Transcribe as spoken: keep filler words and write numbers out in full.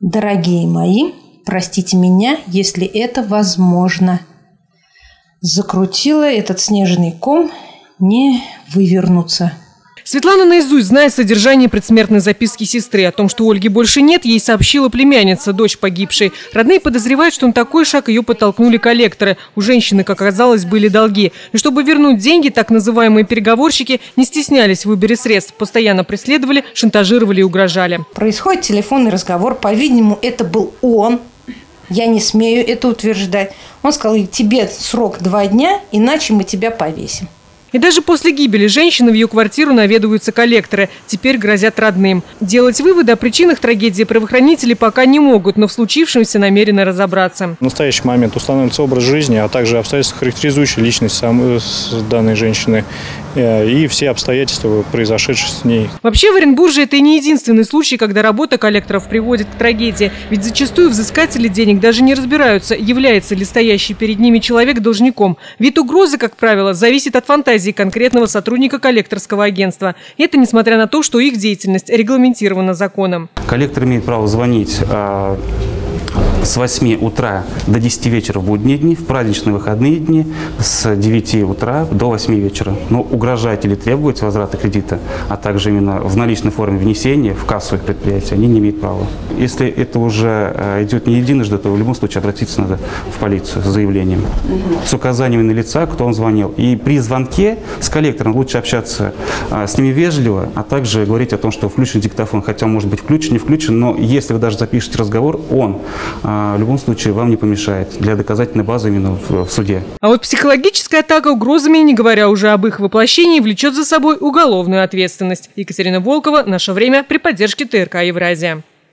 Дорогие мои, простите меня, если это возможно. Закрутила этот снежный ком, не вывернуться. Светлана наизусть знает содержание предсмертной записки сестры. О том, что Ольги больше нет, ей сообщила племянница, дочь погибшей. Родные подозревают, что на такой шаг ее подтолкнули коллекторы. У женщины, как оказалось, были долги. И чтобы вернуть деньги, так называемые переговорщики не стеснялись в выборе средств. Постоянно преследовали, шантажировали и угрожали. Происходит телефонный разговор. По-видимому, это был он. Я не смею это утверждать. Он сказал: тебе срок два дня, иначе мы тебя повесим. И даже после гибели женщины в ее квартиру наведываются коллекторы. Теперь грозят родным. Делать выводы о причинах трагедии правоохранители пока не могут, но в случившемся намерены разобраться. В настоящий момент устанавливается образ жизни, а также обстоятельства, характеризующие личность самой, данной женщины, и все обстоятельства, произошедшие с ней. Вообще в Оренбурге это и не единственный случай, когда работа коллекторов приводит к трагедии. Ведь зачастую взыскатели денег даже не разбираются, является ли стоящий перед ними человек должником. Вид угрозы, как правило, зависит от фантазии конкретного сотрудника коллекторского агентства. Это несмотря на то, что их деятельность регламентирована законом. Коллектор имеет право звонить а, с восьми утра до десяти вечера в будние дни, в праздничные выходные дни с девяти утра до восьми вечера. Но угрожать или требовать возврата кредита, а также именно в наличной форме внесения в кассу их предприятия, они не имеют права. Если это уже идет не единожды, то в любом случае обратиться надо в полицию с заявлением, с указаниями на лица, кто он звонил. И при звонке с коллектором лучше общаться с ними вежливо, а также говорить о том, что включен диктофон, хотя он может быть включен, не включен, но если вы даже запишете разговор, он в любом случае вам не помешает для доказательной базы именно в, в суде. А вот психологическая атака угрозами, не говоря уже об их воплощении, влечет за собой уголовную ответственность. Екатерина Волкова, «Наше время», при поддержке ТРК «Евразия».